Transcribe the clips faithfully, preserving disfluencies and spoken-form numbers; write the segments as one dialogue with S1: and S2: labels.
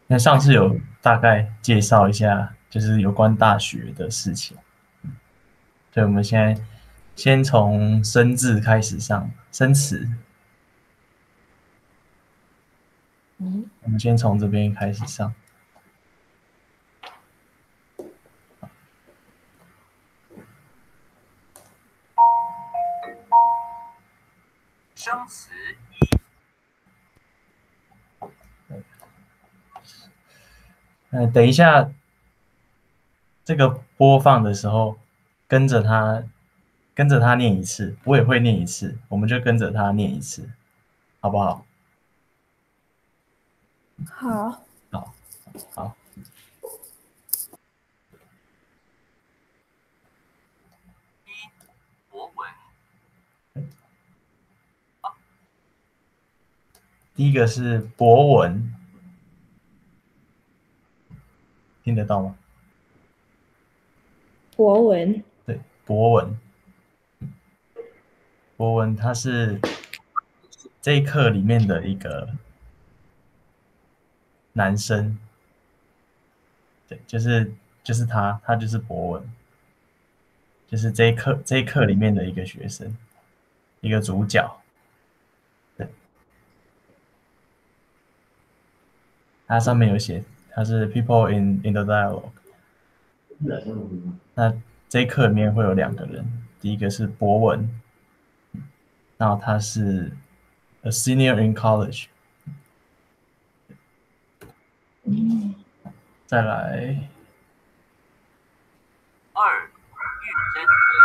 S1: 那上次有大概介绍一下，就是有关大学的事情，所以我们现在先从生字开始上，生词，
S2: 嗯，
S1: 我们先从这边开始上。
S3: 生词
S1: 呃，等一下这个播放的时候，跟着他跟着他念一次，我也会念一次，我们就跟着他念一次，好不好？
S2: 好，
S1: 好，好。
S3: 博文，
S1: 第一个是博文，听得到吗？
S2: 博文，
S1: 对，博文，博文他是这一课里面的一个男生，对，就是就是他，他就是博文，就是这一课这一课里面的一个学生，一个主角。对，他上面有写他是 people in in the dialogue。那这一课里面会有两个人，第一个是博文，然后他是 a senior in college。
S2: 嗯，
S1: 再来
S3: 二玉珍，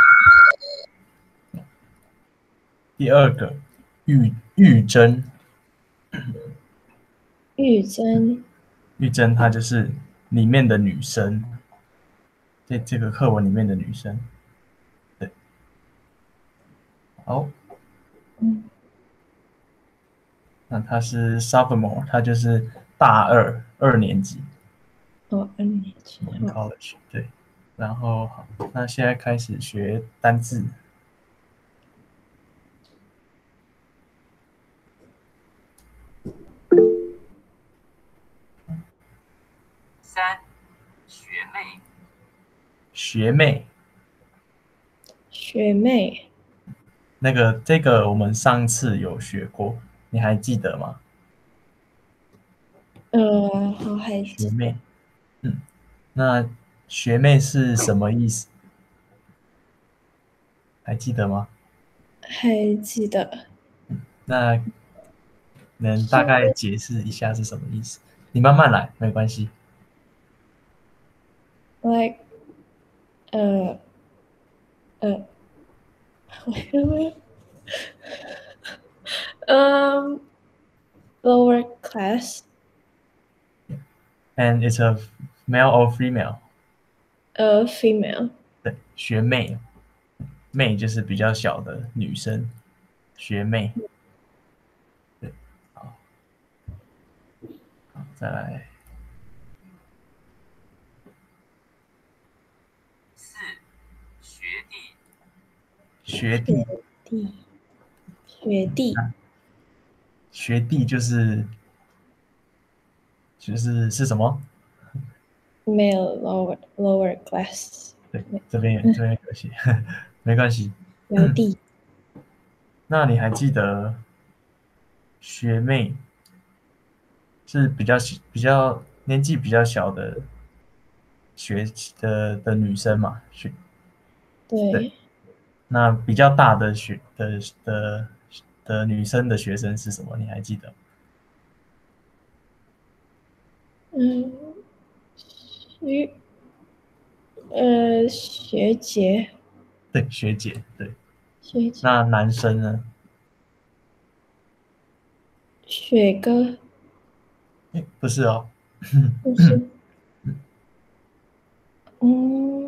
S1: 第二个玉玉珍，
S2: 玉珍，
S1: 玉珍她就是里面的女生，这这个课文里面的女生。对，好，
S2: 嗯，
S1: 那她是 sophomore，她就是大二二年级
S2: 哦，二年级，
S1: in
S2: 好，
S1: college。对，然后好，那现在开始学单字。
S3: 三学妹，
S1: 学妹，
S2: 学妹，
S1: 那个这个我们上次有学过，你还记得吗？
S2: 呃，好，还记得，
S1: 学妹，嗯，那学妹是什么意思？还记得吗？
S2: 还记得，
S1: 那能大
S2: 是
S1: 概解释一下是什么意思？你慢慢来，没关系。
S2: like 呃呃，嗯，lower class，
S1: And it's a male or female？
S2: 呃，female，
S1: 对，学妹，妹就是比较小的女生，学妹。对，好，好，再来
S3: 四学弟，
S1: 学弟。
S2: 弟，学弟
S1: 啊学弟就是就是是什么？
S2: ，male lower lower class，
S1: 对，这边也这边有写，没关系。
S2: 学弟，
S1: 那你还记得学妹是比较比较年纪比较小的学的的女生嘛？学对，
S2: 对，
S1: 那比较大的学的的的女生的学生是什么？你还记得？
S2: 嗯，学呃学姐，
S1: 对，学姐。对，
S2: 学姐，
S1: 那男生呢？
S2: 雪哥，
S1: 诶不是哦。
S2: 不是，嗯，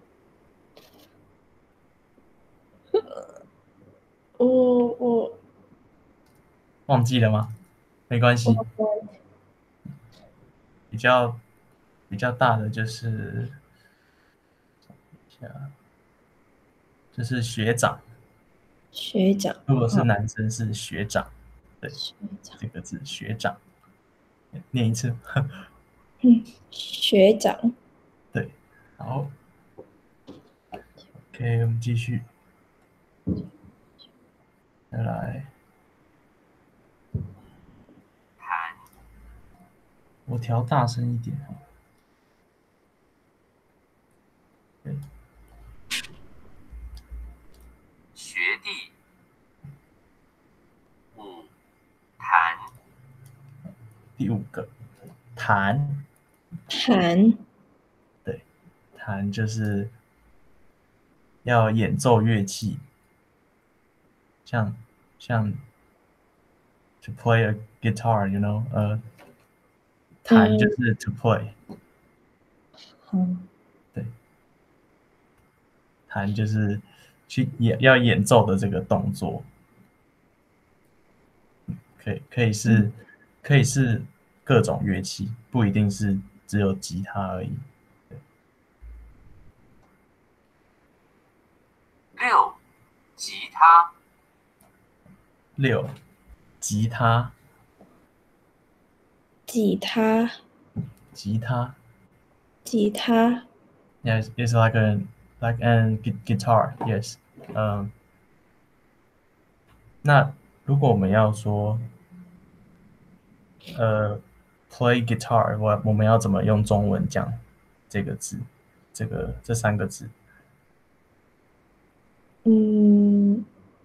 S2: 我我
S1: 忘记了吗？没关系，
S2: 我我
S1: 比较比较大的就是就是学长，
S2: 学长，
S1: 如果是
S2: 好，
S1: 男生是学长。对，
S2: 学长，
S1: 这个字学长，念一次。
S2: 嗯，学长。
S1: 对，好 ，OK，我们继续，再来，
S3: 谈
S1: 我调大声一点哦。对，
S3: 学弟五谈
S1: 第五个，弹，
S2: 弹。
S1: 对，弹就是要演奏乐器，像像 to play a guitar，you know，呃，弹就
S2: 嗯，
S1: 是 to play，
S2: 好。
S1: 对，弹就是去演要演奏的这个动作，可以可以是可以是各种乐器，不一定是只有吉他而已。
S3: 六吉他
S1: 六，吉他，
S2: 吉他。
S1: 吉他
S2: 吉他。
S1: ，yes, it's like a like an gu- guitar, yes，嗯，那如果我们要说呃 play guitar，我我们要怎么用中文讲这个字？这个这三个字？
S2: 嗯，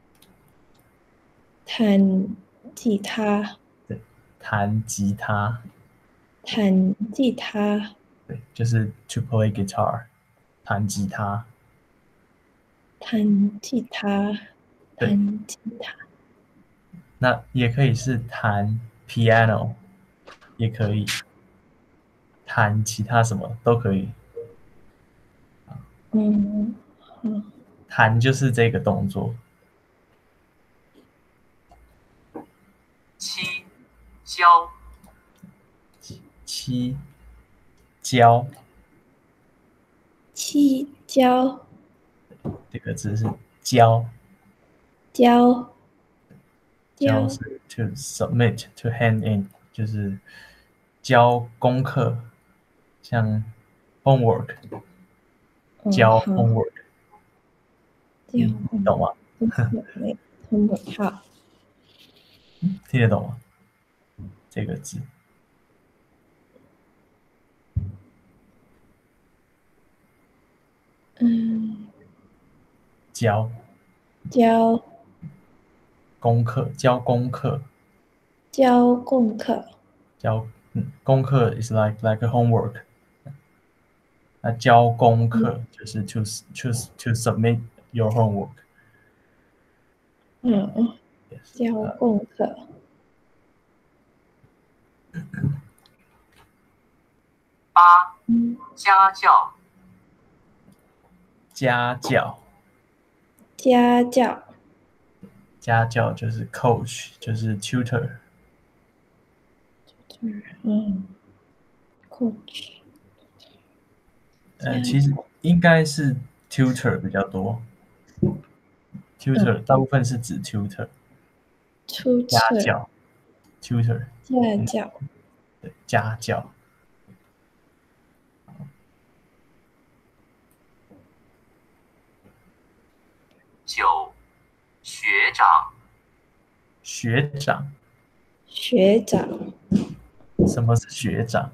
S2: 弹吉他。
S1: 对，弹吉他，
S2: 弹吉他。
S1: 对，就是 to play guitar，弹吉他，
S2: 弹吉他。
S1: 对，
S2: 弹吉他。
S1: 那也可以是弹 piano，也可以弹其他什么都可以。
S2: 嗯，好。
S1: 弹就是这个动作。
S3: 七教
S1: 七教
S2: 七交。
S1: 这个字是教，
S2: 交。交。
S1: 教是 to submit to hand in，就是交功课，像 homework，
S2: 哦，
S1: 交
S2: 好。
S1: homework，
S2: 交
S1: 你懂吗？
S2: 没通过。好。
S1: 听得懂吗？这个字
S2: 嗯，
S1: 交
S2: 交。
S1: 功课，交功课，
S2: 交功课。
S1: 交嗯功课 is like like a homework。那交功课就是 to to to submit your homework。
S2: 嗯，
S1: Yes，
S2: 交
S1: 呃
S2: 功课。
S3: 八
S2: 嗯，
S3: 家教
S1: 家教，
S2: 家教。
S1: 家教就是 coach，就是 tutor。
S2: 嗯，coach。
S1: 呃，其实应该是 tutor 比较多，tutor 大部分是指 tutor，
S2: 出
S1: 家
S2: 测。
S1: 教，tutor，
S2: 家教。
S1: 对，家教。
S3: 九学长
S1: 学长，
S2: 学长。
S1: 什么是学长？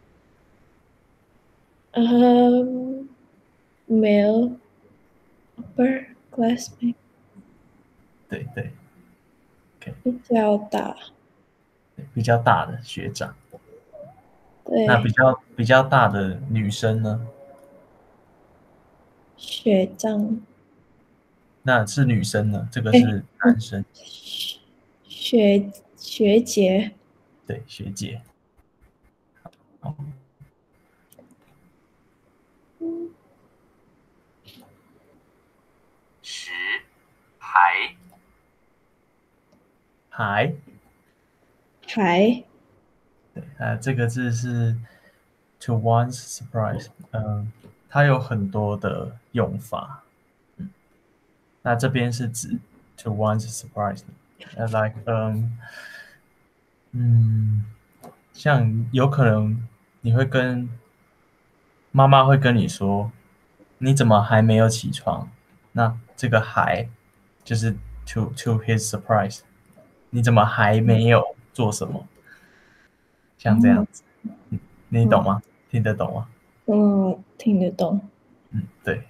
S2: 嗯，male upper classmate。
S1: 对对
S2: 比较大。
S1: 对，比较大的学长。那比
S2: 对，
S1: 较比较大的女生呢？
S2: 学长。
S1: 那是女生呢？这个
S2: 哎，
S1: 是男生，
S2: 学学姐。
S1: 对，学姐。好，
S2: 嗯，
S3: 十排
S1: 还
S2: 还。
S1: 对，呃，这个字是 to one's surprise，嗯，它有很多的用法。嗯，那这边是指 to one's surprise，呃，like，嗯嗯，像有可能你会跟妈妈会跟你说，你怎么还没有起床？那这个还就是 to to his surprise，你怎么还没有做什么？像这样
S2: 哦，
S1: 子，你你懂吗？听得懂吗？
S2: 嗯，听得懂。
S1: 嗯，对。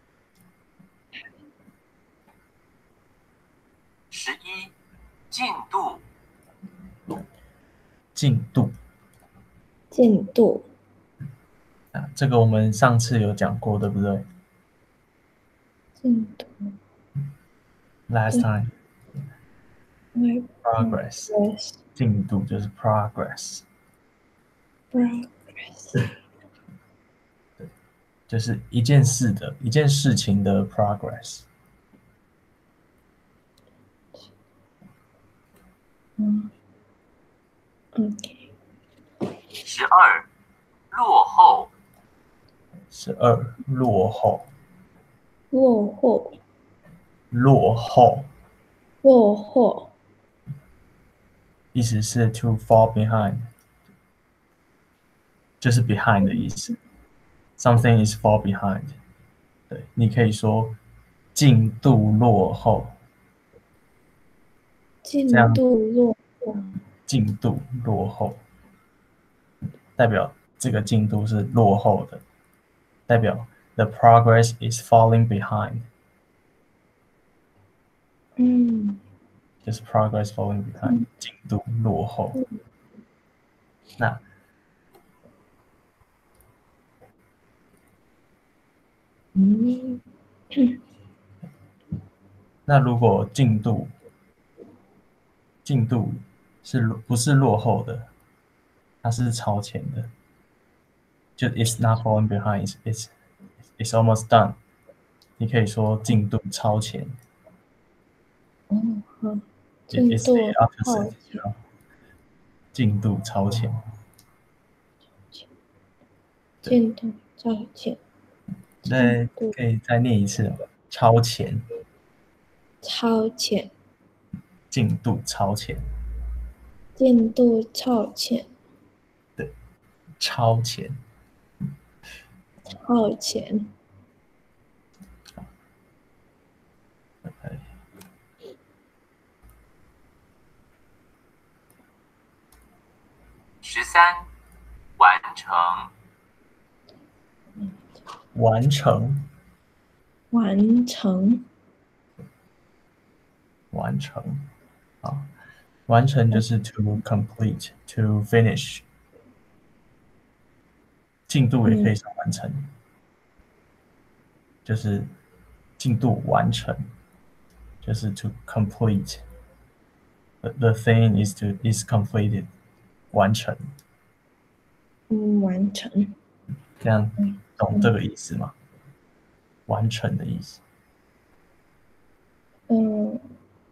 S3: 十一，进度。
S1: 进度
S2: 进度，
S1: 啊，这个我们上次有讲过，对不对
S2: 进度
S1: ？Last
S2: 对
S1: time
S2: ，my
S1: progress，
S2: progress
S1: 进度就是 progress，
S2: progress，
S1: 就是一件事的一件事情的 progress。
S2: 嗯，OK，
S3: 十二，落后。
S1: 十二，落后，
S2: 落后，
S1: 落后，
S2: 落后，
S1: 意思是 to fall behind，就是 behind 的意思。Something is fall behind。对，你可以说进度落后，这
S2: 进
S1: 样
S2: 度落后，
S1: 进度落后代表这个进度是落后的，代表 the progress is falling behind，
S2: 嗯
S1: 就是 progress falling behind，
S2: 嗯
S1: 进度落后。那
S2: 嗯
S1: 那如果进度进度是不是落后的，它是超前的，就 it's not falling behind, it's it's it's almost done。你可以说进度超前
S2: 哦，好，
S1: ，it
S2: 进
S1: is the
S2: 度
S1: opposite，
S2: 超前，
S1: 进度超前。对，
S2: 进度超前，
S1: 那
S2: 进度
S1: 可以再念一次吗？超前，
S2: 超前，
S1: 进度超前，
S2: 进度超前，
S1: 对，超前。
S2: 超前，
S3: 十三，完成。
S1: 完成，
S2: 完成，
S1: 完成，好，完成就是 to complete, to finish。进度也可以
S2: 嗯
S1: 是完成，就是进度完成，就是 to complete。The, the thing is to is completed，完成。
S2: 嗯，完成，
S1: 这样
S2: 嗯
S1: 懂这个意思吗？完成的意思。
S2: 嗯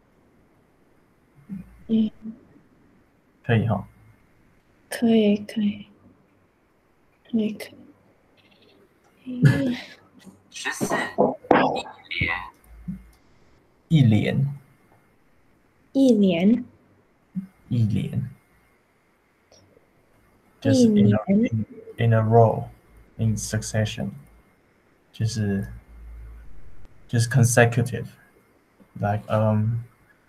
S2: 嗯，
S1: 可以哈。
S2: 可以可以可以可以，嗯
S3: 十四，一连。
S1: 一连，
S2: 一年
S1: 一连，就是
S2: 一
S1: in
S2: 年
S1: a in, in a row, in succession，就是就是 consecutive，like um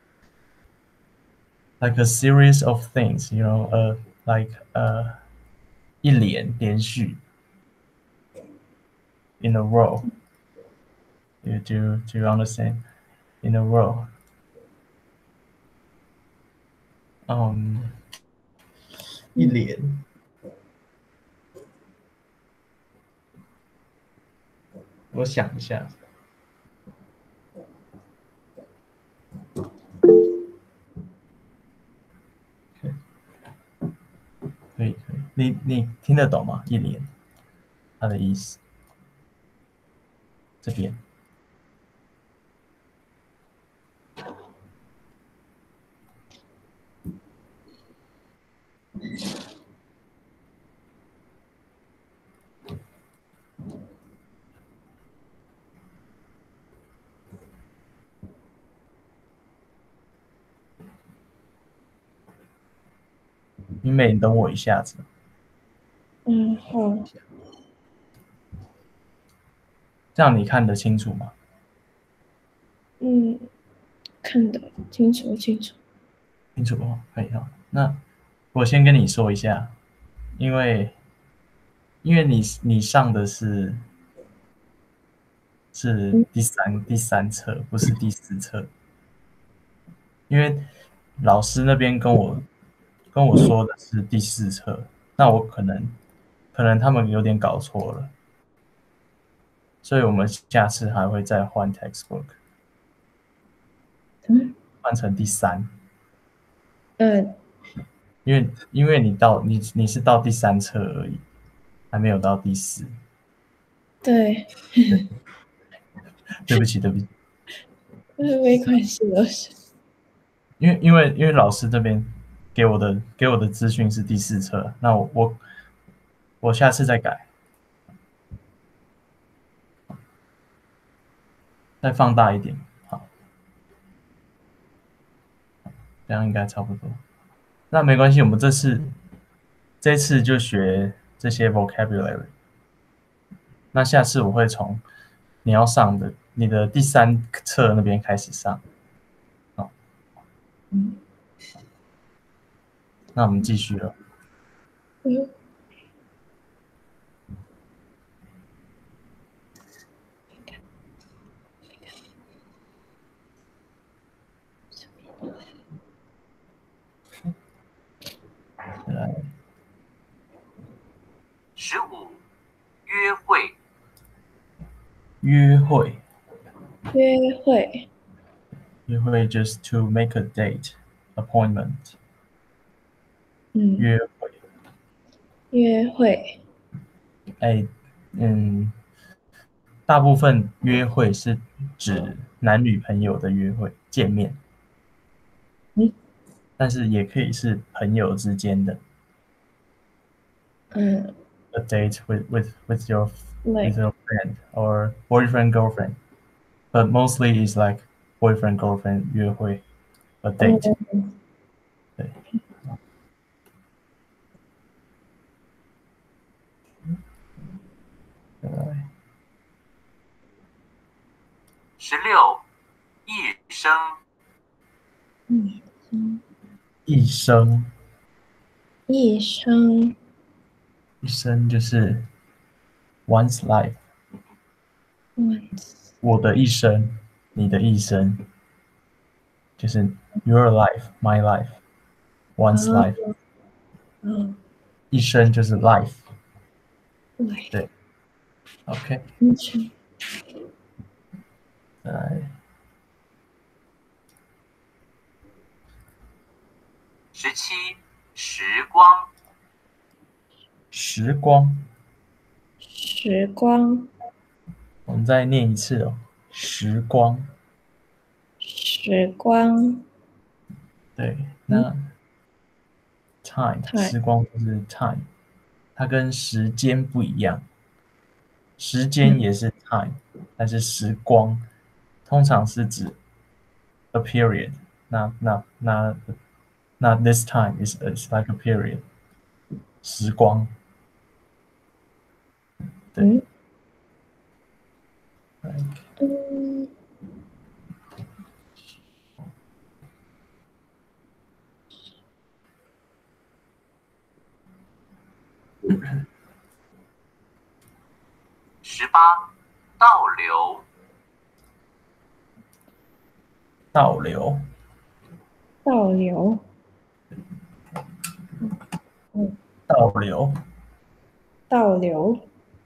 S1: like a series of things, you know, uh like uh 一连连续 in a row. You do do you understand? In a row. Um 一连，我想一下。可以可以，你你听得懂吗？一连它的意思，这边明美，你等我一下子。
S2: 然后
S1: 这样你看得清楚吗？
S2: 嗯，看得清楚清楚。
S1: 清楚哦，可以哦。那我先跟你说一下，因为因为你你上的是是
S2: 嗯
S1: 第三第三册，不是第四册，因为老师那边跟我跟我说的是第四册，那我可能可能他们有点搞错了，所以我们下次还会再换 textbook，
S2: 嗯
S1: 换成第三，
S2: 呃
S1: 因为因为你到你你是到第三册而已，还没有到第四。
S2: 对，
S1: 对，对不起对不起，
S2: 呃没关系，老师。
S1: 因为因为因为老师这边给我的给我的资讯是第四册，那我我我下次再改，再放大一点，好，这样应该差不多。那没关系，我们这次这次就学这些 vocabulary。那下次我会从你要上的你的第三册那边开始上。好，
S2: 嗯
S1: 那我们继续了。
S2: 嗯
S1: 来，
S3: 十五，约会。
S1: 约会，
S2: 约会
S1: 约会 just to make a date appointment。
S2: 嗯
S1: 约会，
S2: 约会
S1: 哎，嗯，大部分约会是指男女朋友的约会见面，
S2: 嗯
S1: 但是也可以是朋友之间的。
S2: 嗯
S1: a date with with with your
S2: like
S1: with your friend or boyfriend girlfriend, but mostly it's like boyfriend girlfriend 约会 a date。
S2: 嗯
S1: 对，呃
S3: 十六，一生。
S2: 嗯嗯
S1: 一生，
S2: 一生
S1: 一生就是 one's life，
S2: 嗯
S1: 我的一生，你的一生，就是 your life, my life, one's
S2: 啊
S1: life，
S2: 啊
S1: 一生就是 life。
S2: 来
S1: 对，OK，
S2: 一生
S1: 再来
S3: 十七，时光。
S1: 时光，
S2: 时光
S1: 我们再念一次哦，时光。
S2: 时光
S1: 对，那 time
S2: 太
S1: 时光就是 time，它跟时间不一样，时间也是 time，但是时光通常是指 a period。那那那那 this time is is like a period，时光。对
S2: 嗯
S1: ，like
S2: 嗯
S3: 十八，倒流。
S1: 倒流，
S2: 倒流嗯
S1: 倒流
S2: 倒流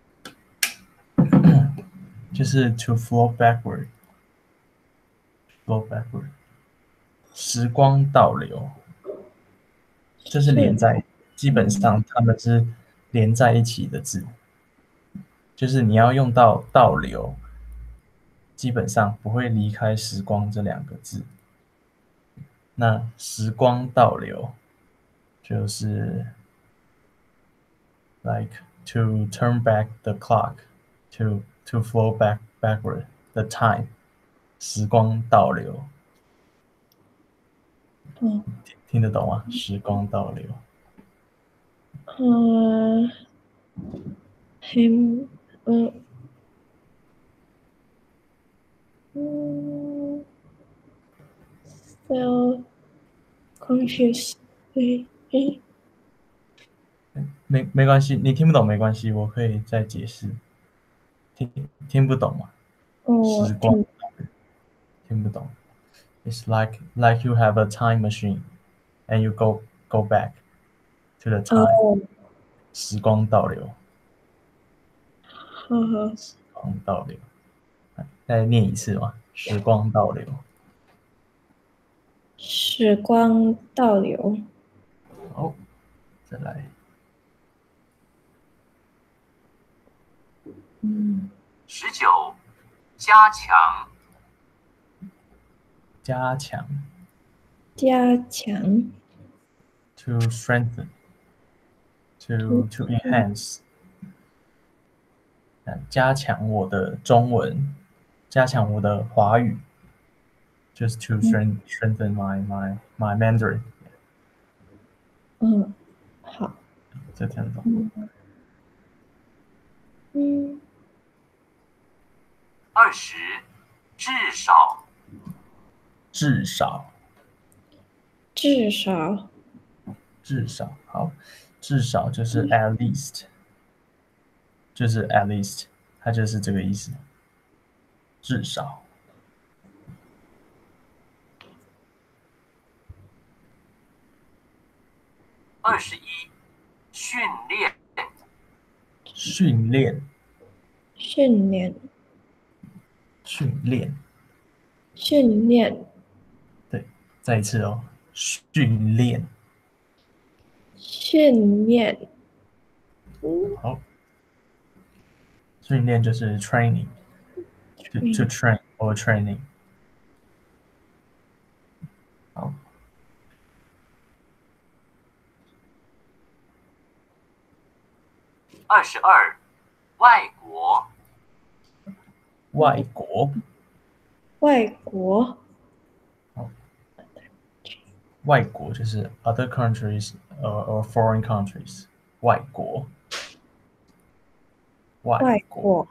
S1: 就是 to flow backward，flow backward，时光倒流，这是连在，基本上它们是连在一起的字。就是你要用到倒流，基本上不会离开时光这两个字。那时光倒流就是 like to turn back the clock, to to flow back backward the time。时光倒流，
S2: 嗯
S1: 听听得懂吗？时光倒流，
S2: 嗯 him 呃嗯 self conscious 诶诶
S1: 没没关系，你听不懂没关系，我可以再解释。听听不懂吗？
S2: 哦我
S1: 时光
S2: 听
S1: 听不懂。It's like like you have a time machine and you go go back to the time，
S2: 哦
S1: 时光倒流，
S2: 好好
S1: 时光倒流。再念一次嘛，时光倒流。
S2: 时光倒流
S1: 好，再来。
S2: 嗯
S3: 十九，加强。
S1: 加强
S2: 加强
S1: ，to strengthen。to to enhance，加强我的中文，加强我的华语，just to
S2: 嗯
S1: strengthen strengthen my my my Mandarin。
S2: 嗯好
S1: 这听得懂？
S2: 嗯嗯
S3: 二十，至少。
S1: 至少，
S2: 至少
S1: 至少，好，至少就是 at least，就是 at least，它就是这个意思。至少，
S3: 二十一，训练。
S1: 训练，
S2: 训练
S1: 训练，
S2: 训练
S1: 对，再一次哦，训练，
S2: 训练嗯
S1: 好，训练就是 training，to to train or training。好，
S3: 二十二，外国。
S1: 外国，
S2: 外国
S1: 外国就是 other countries or or foreign countries，外国，外
S2: 外
S1: 国。
S2: 国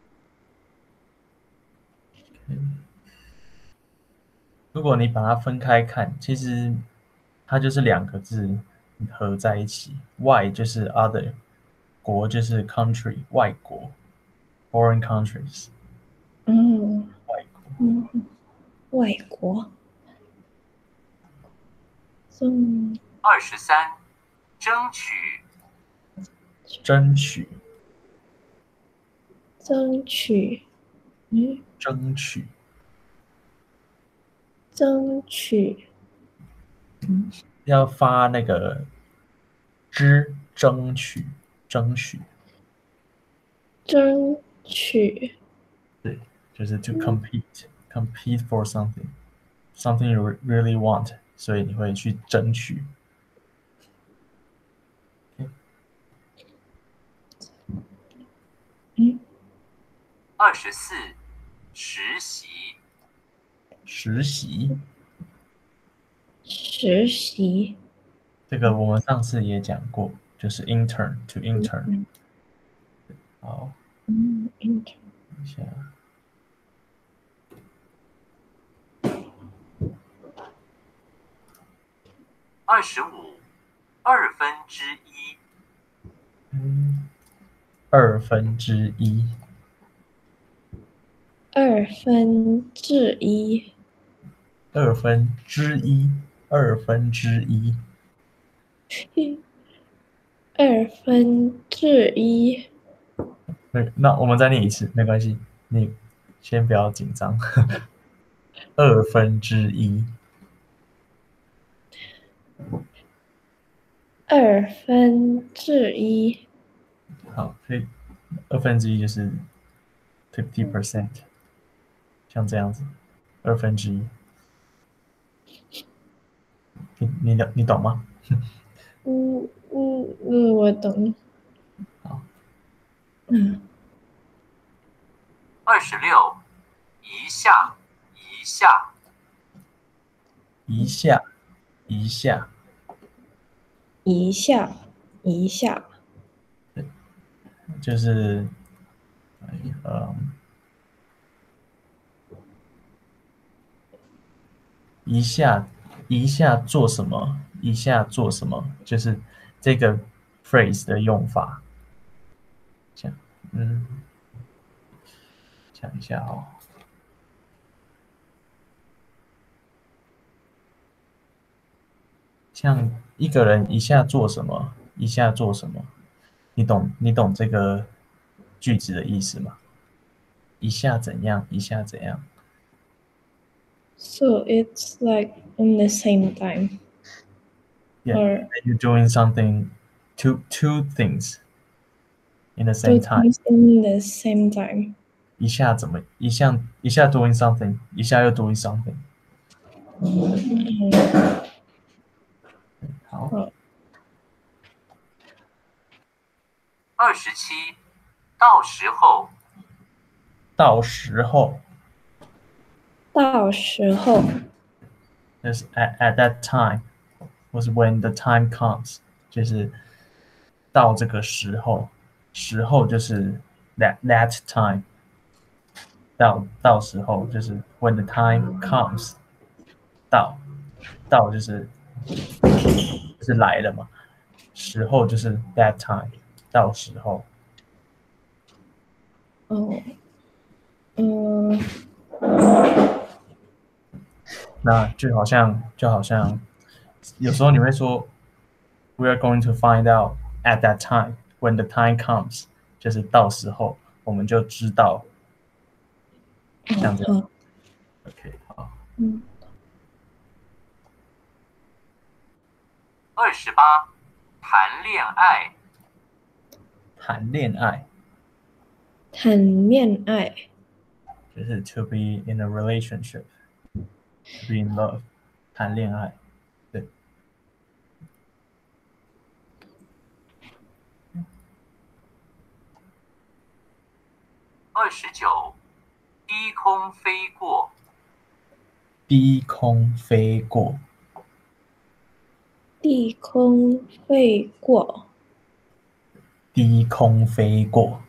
S1: 如果你把它分开看，其实它就是两个字合在一起。外就是 other，国就是 country，外国 foreign countries，
S2: 嗯
S1: 外国。
S2: 嗯外国中
S3: 二十三，争取。
S1: 争取，
S2: 争取嗯
S1: 争取，
S2: 争取
S1: 要发那个之，争取，争取，
S2: 争取
S1: 对，就是 to compete，compete for something，something you really want，所以你会去争取。
S2: 嗯
S3: 二十四，实习。
S1: 实习，
S2: 实习
S1: 这个我们上次也讲过，就是 intern to intern。
S2: 嗯
S1: 好，
S2: 嗯 intern
S1: 等一下，
S3: 二十五，二分之一。
S1: 嗯，二分之一，
S2: 二分之一
S1: 二分之一，二分之一。
S2: 二分之一
S1: 对，那我们再念一次，没关系，你先不要紧张。二分之一，
S2: 二分之一
S1: 好，所以二分之一就是 fifty percent，像这样子，二分之一，你你懂你懂吗？
S2: 嗯嗯嗯我懂
S1: 好，
S2: 嗯
S3: 二十六，一下，一下。
S1: 一下，一下，
S2: 一下一下
S1: 就是呃一下一下做什么，一下做什么，就是这个 phrase 的用法。这样，嗯，想一下哦。像一个人一下做什么，一下做什么，你懂你懂这个句子的意思吗？一下怎样，一下怎样。
S2: So it's like in the same time.
S1: Yeah,
S2: Or
S1: you're doing something, two two things in the
S2: two
S1: same time.
S2: things in the same time.
S1: 一下怎么一下一下 doing something，一下又 doing something。
S2: 嗯，
S1: 好，
S2: 好，
S3: 二十七，到时候，
S1: 到时候
S2: 到时候，
S1: 就是 at at that time，或是 when the time comes，就是到这个时候，时候就是 that that time，到到时候就是 when the time comes，到到就是就是来了嘛，时候就是 that time，到时候。
S2: 哦，嗯，
S1: 那就好像就好像有时候你会说 "We are going to find out at that time when the time comes"，就是到时候我们就知道。像这样
S2: 好，
S1: ，OK， 好。
S2: 嗯，
S3: 二十八，谈恋爱，
S1: 谈恋爱
S2: 谈恋爱，
S1: 就是 to be in a relationship，to be in love，谈恋爱，对。
S3: 二十九，低空飞过，
S1: 低空飞过，
S2: 低空飞过，
S1: 低空飞过，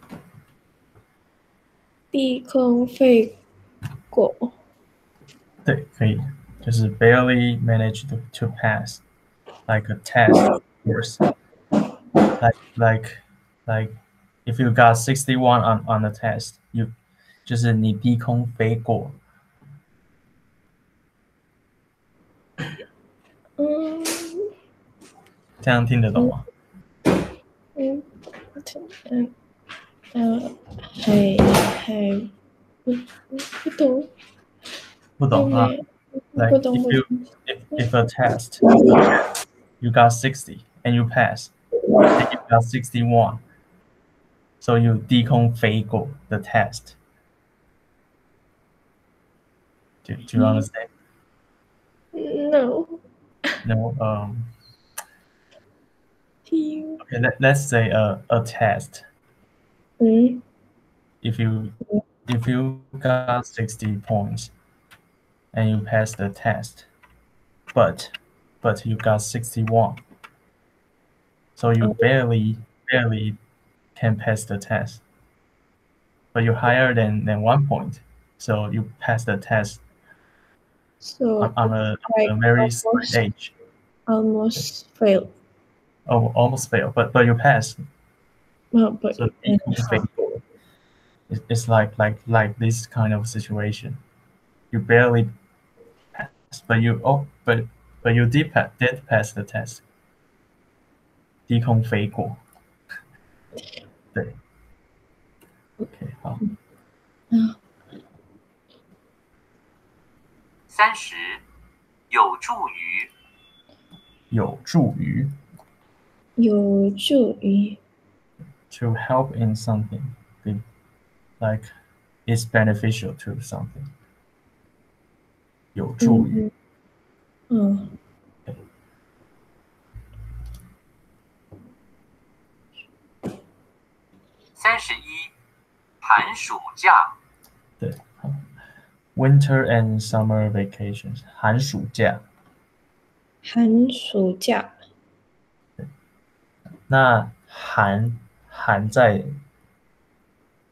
S2: 低空飞过，
S1: 对，可以，就是 barely managed to, to pass like a test course。like like like if you got sixty one on on the test, you 就是你低空飞过，
S2: 嗯
S1: 这样听得懂吗？
S2: 嗯嗯呃，还还不不懂，
S1: 不懂啊
S2: 因为不
S1: ？Like
S2: 懂
S1: if
S2: 不
S1: you
S2: 懂，
S1: if if a test you get you got sixty and you pass and you got sixty one, so you 低空飞过 the test. Do, do you understand?
S2: No.
S1: No. Um.
S2: You.
S1: Okay. Let, let's say a a test.
S2: 嗯
S1: If you if you got sixty points and you pass the test, but but you got sixty one, so you
S2: 哦
S1: barely barely can pass the test. But you're higher than than one point, so you pass the test on,
S2: So
S1: on
S2: it's
S1: a, on
S2: like
S1: a very slight
S2: almost
S1: age.
S2: almost failed.
S1: Oh, almost fail, but but you pass.
S2: Well, but
S1: So
S2: uh,
S1: it's, it's like like like this kind of situation. You barely pass, but you oh but but you did pass did pass the test. 低空飞过，对，OK，好。
S2: 啊，
S3: 三十，有助于，
S1: 有助于
S2: 有助于
S1: to help in something, the- like it's beneficial to something. 有助于，
S2: 嗯嗯
S3: 三十一，寒暑假，
S1: 对，好。Winter and summer vacations，寒暑假。
S2: 寒暑假
S1: 那寒寒在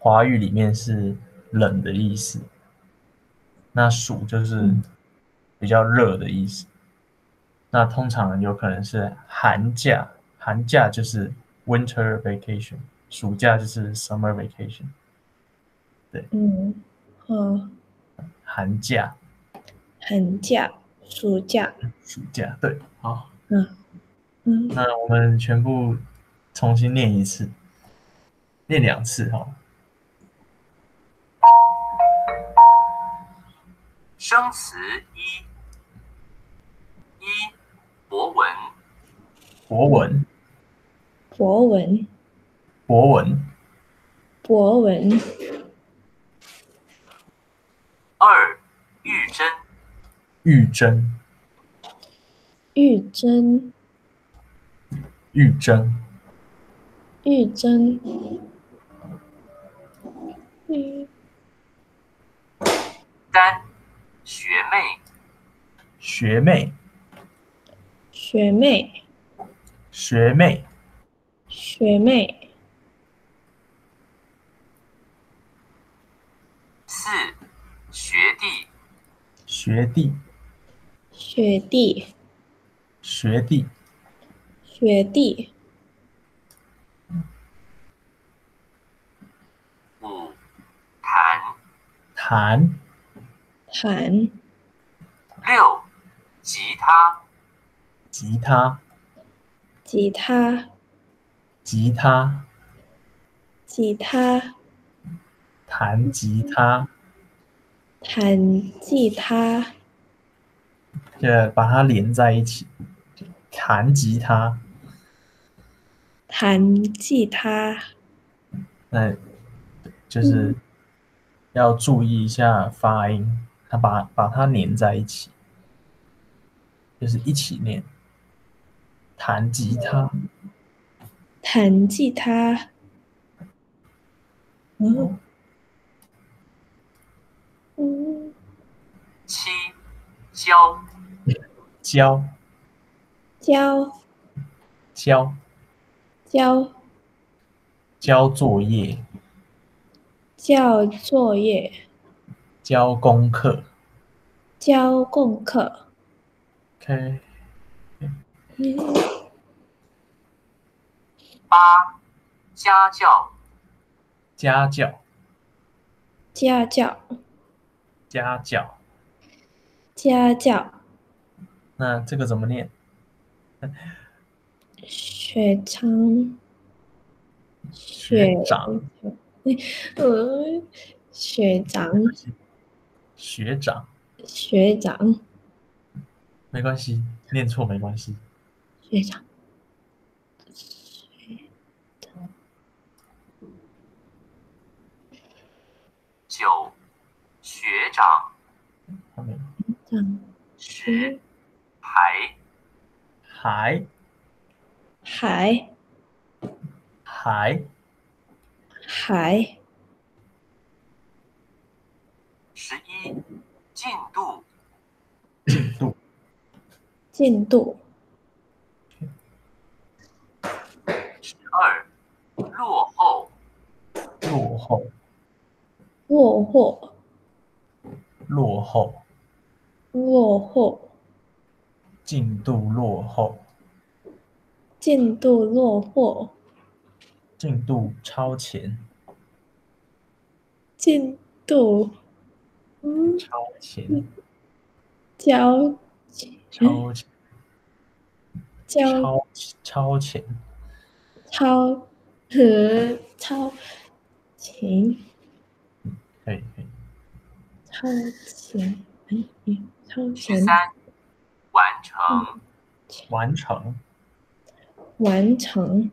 S1: 华语里面是冷的意思，那暑就是比较热的意思。那通常有可能是寒假，寒假就是 winter vacation， 暑假就是 summer vacation。对，
S2: 嗯，好，
S1: 寒假、
S2: 寒假、暑假，
S1: 暑假，对，好，
S2: 嗯嗯，
S1: 那我们全部重新念一次，念两次哈。
S3: 生词一：一、博文，
S1: 博文，
S2: 博文，
S1: 博文，
S2: 博文，
S3: 二、玉珍，
S1: 玉珍，
S2: 玉珍，
S1: 玉珍，
S2: 玉珍，玉
S3: 三、学妹，
S1: 学妹，
S2: 学妹，
S1: 学妹，
S2: 学妹，
S3: 四、学弟，
S1: 学弟，
S2: 学弟，
S1: 学弟，
S2: 学弟，
S3: 五、弹，
S1: 弹，
S2: 弹，
S3: 六、吉他，
S1: 吉他，
S2: 吉他，
S1: 吉他，
S2: 吉他，
S1: 弹吉他，
S2: 弹吉他，
S1: 就把它连在一起，弹吉他。
S2: 弹吉他，
S1: 那就是要注意一下发音，它把把它连在一起，就是一起念。弹吉他，
S2: 弹吉他，嗯嗯，
S3: 七、教，
S1: 交
S2: 交
S1: 交
S2: 交
S1: 交作业，
S2: 交作业，
S1: 交功课。
S2: 交功课，
S1: OK，
S2: 嗯
S3: 八、家教，
S1: 家教，
S2: 家教，
S1: 家教。
S2: 家教，
S1: 那这个怎么念？
S2: 学长，
S1: 学
S2: 学
S1: 长，
S2: 呃，学长，
S1: 学长，
S2: 学长，
S1: 没关系，念错没关系。
S2: 学长，
S3: 九、学长，
S1: 后面
S2: 长，
S3: 十、还，
S1: 还
S2: 还
S1: 还
S2: 还
S3: 十一、进度，
S1: 度
S2: 进度，
S3: 十二、落后，
S1: 落后
S2: 落后，
S1: 落后
S2: 落后，
S1: 进度落后
S2: 进度落后，
S1: 进度超前
S2: 进度，嗯，
S1: 超前
S2: 交，
S1: 超前
S2: 交
S1: 超超前
S2: 超和超前，
S1: 可以可以
S2: 超前，哎，超
S3: 十
S2: 前
S3: 三、完成，
S1: 完成
S2: 完成，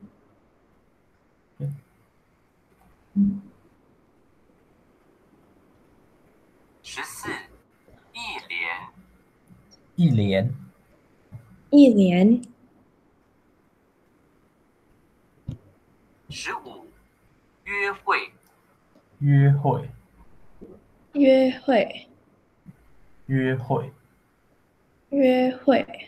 S2: 嗯，
S3: 十四、一连，
S1: 一连
S2: 一连，
S3: 十五、约会，
S1: 约会
S2: 约会，
S1: 约会
S2: 约会，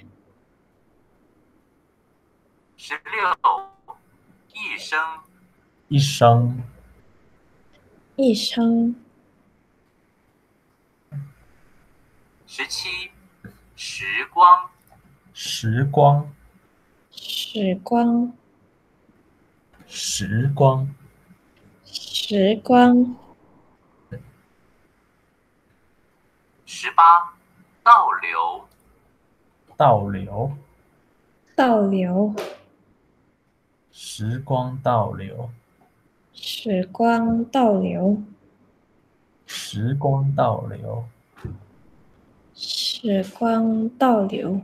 S3: 十六、一生，
S1: 一生
S2: 一生。
S3: 十七，时光。
S1: 时光，
S2: 时光。
S1: 时光，
S2: 时光。
S3: 十八，倒流。
S1: 倒流，
S2: 倒流。
S1: 时光倒流，
S2: 时光倒流。
S1: 时光倒流，
S2: 时光倒流。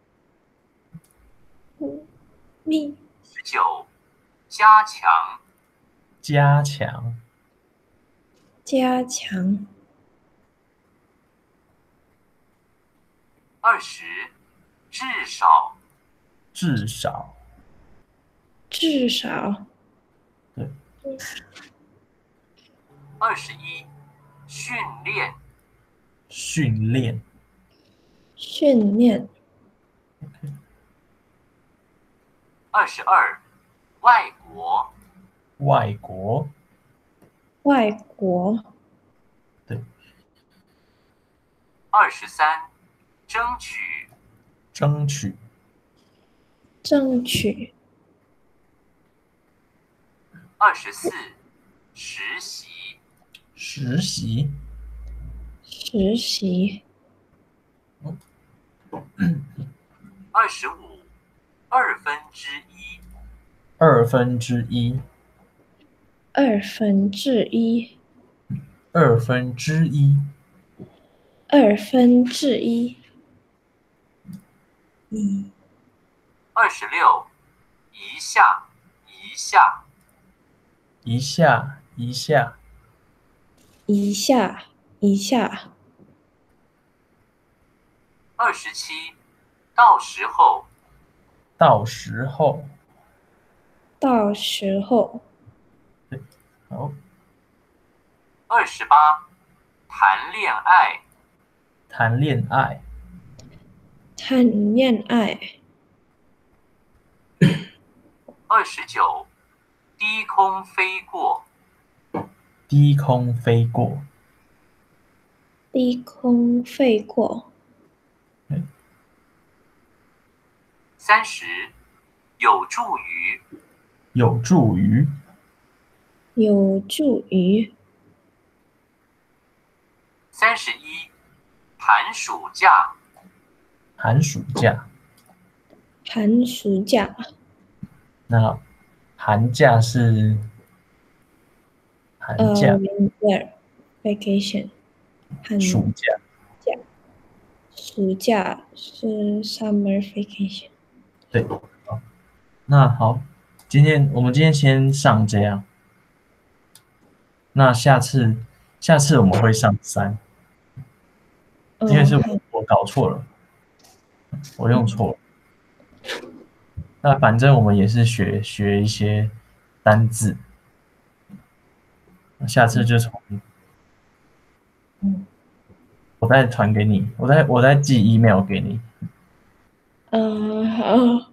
S2: 密。
S3: 十九，加强。
S1: 加强，
S2: 加强。
S3: 二十，至少。
S1: 至少，
S2: 至少。
S1: 对，
S3: 二十一，训练。
S1: 训练，
S2: 训练。
S3: 二十二，外国。
S1: 外国，
S2: 外国。
S1: 对，
S3: 二十三，争取。
S1: 争取，
S2: 争取。
S3: 二十四，实习。
S1: 实习，
S2: 实习。
S3: 二十五，二分之一。
S1: 二分之一，
S2: 二分之一。
S1: 二分之一，
S2: 二分之一。一。
S3: 二十六，一下，一下。
S1: 一下，一下，
S2: 一下。一下。
S3: 二十七，到时候。
S1: 到时候，
S2: 到时候。
S1: 好，
S3: 二十八，谈恋爱。
S1: 谈恋爱，
S2: 谈恋爱。
S3: 二十九，低空飞过。
S1: 低空飞过，
S2: 低空飞过。
S3: 三十，有助于。
S1: 有助于，
S2: 有助于。
S3: 三十一，寒暑假。
S1: 寒暑假，
S2: 寒暑假。
S1: 那寒假是寒
S2: 呃
S1: 假，
S2: winter vacation。寒
S1: 暑假，
S2: 暑假是 summer vacation。
S1: 对，好，那好，今天我们今天先上这样，那下次下次我们会上三，因为是
S2: 嗯，
S1: 我
S2: 好。
S1: 我搞错了，我用错了。那反正我们也是学学一些单字，下次就从
S2: 嗯
S1: 我再传给你，我再我再寄 email 给你。
S2: 嗯，好。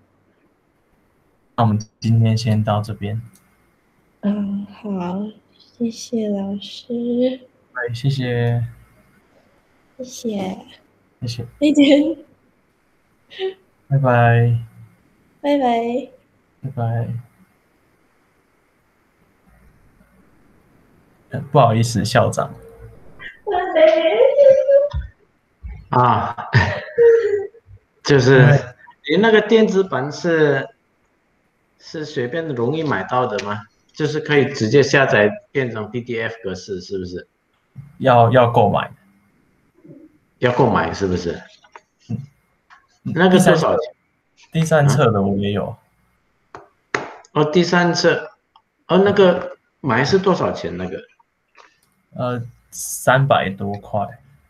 S1: 那我们今天先到这边，
S2: 嗯，好，谢谢老师，
S1: 对，谢谢，
S2: 谢谢，
S1: 谢谢，
S2: 再见，
S1: 拜拜，
S2: 拜拜。
S1: 拜拜。呃不好意思，校长。
S2: 拜拜。
S4: 啊，就是你那个电子版是是随便容易买到的吗？就是可以直接下载变成 P D F 格式，是不是？
S1: 要要购买，
S4: 要购买是不是？那个多少钱？
S1: 第三册的我也有，
S4: 哦，第三册，哦，那个买是多少钱？那个
S1: 呃，三百多块。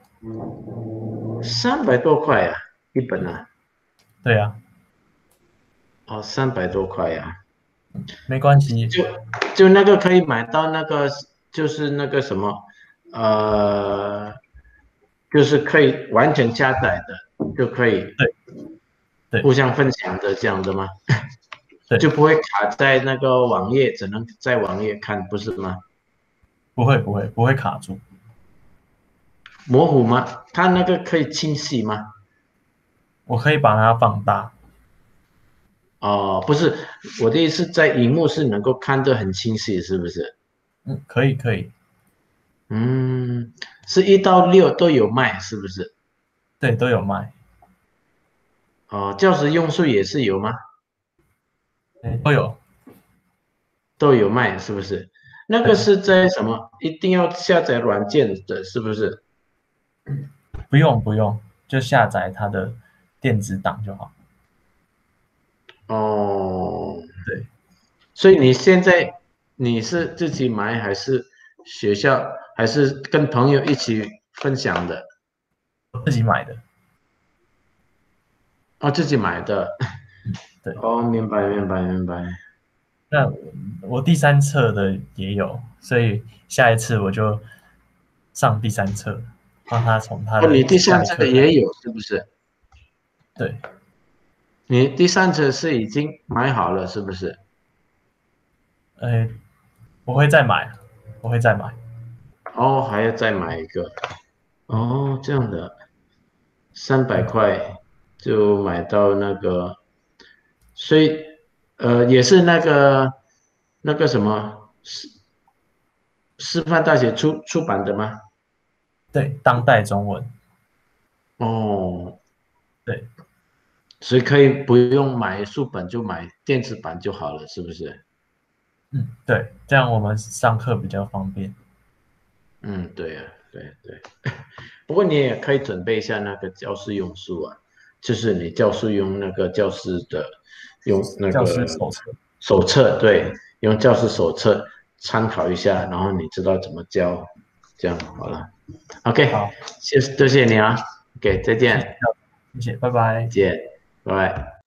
S4: 三百多块呀、啊，一本啊。
S1: 对啊，
S4: 哦，三百多块呀、啊，
S1: 没关系，
S4: 就就那个可以买到那个，就是那个什么，呃，就是可以完全加载的，就可以
S1: 对对
S4: 互相分享的这样的吗？
S1: 对，
S4: 就不会卡在那个网页，只能在网页看，不是吗？
S1: 不不会不会不会卡住，
S4: 模糊吗？它那个可以清晰吗？
S1: 我可以把它放大。
S4: 哦，不是，我的意思在荧幕是能够看得很清晰，是不是？
S1: 嗯，可以可以，
S4: 嗯，是一到六都有卖，是不是？
S1: 对，都有卖，
S4: 哦，教师用数也是有吗？
S1: 嗯都有。
S4: 都有卖，是不是？那个
S1: 对，
S4: 是在什么？一定要下载软件的，是不是？
S1: 不用不用，就下载它的电子档就好。
S4: 哦，
S1: 对，
S4: 所以你现在你是自己买还是学校还是跟朋友一起分享的？
S1: 我自己买的。
S4: 哦，自己买的。
S1: 对，
S4: 哦，明白明白明白。
S1: 那我第三册的也有，所以下一次我就上第三册，帮他从他
S4: 哦，你
S1: 的
S4: 第三
S1: 下一课开始。
S4: 册也有是不是？
S1: 对，
S4: 你第三册是已经买好了是不是？
S1: 呃，我会再买，我会再买。
S4: 哦，还要再买一个。
S1: 嗯
S4: 哦，这样的，三百
S1: 嗯，
S4: 块就买到那个，所以呃也是那个那个什么师师范大学出出版的吗？
S1: 对，当代中文。
S4: 哦，
S1: 对，
S4: 所以可以不用买书本，就买电子版就好了，是不是？
S1: 嗯，对，这样我们上课比较方便。
S4: 嗯，对呀，对对。不过你也可以准备一下那个教师用书啊，就是你教师用那个教师的用那
S1: 教师
S4: 个
S1: 手册。
S4: 手册，对，用教师手册参考一下，然后你知道怎么教，这样好了。OK，
S1: 好，
S4: 谢多谢你啊，OK，再
S1: 谢谢，
S4: 见，
S1: 谢谢，拜拜。
S4: 见，拜拜。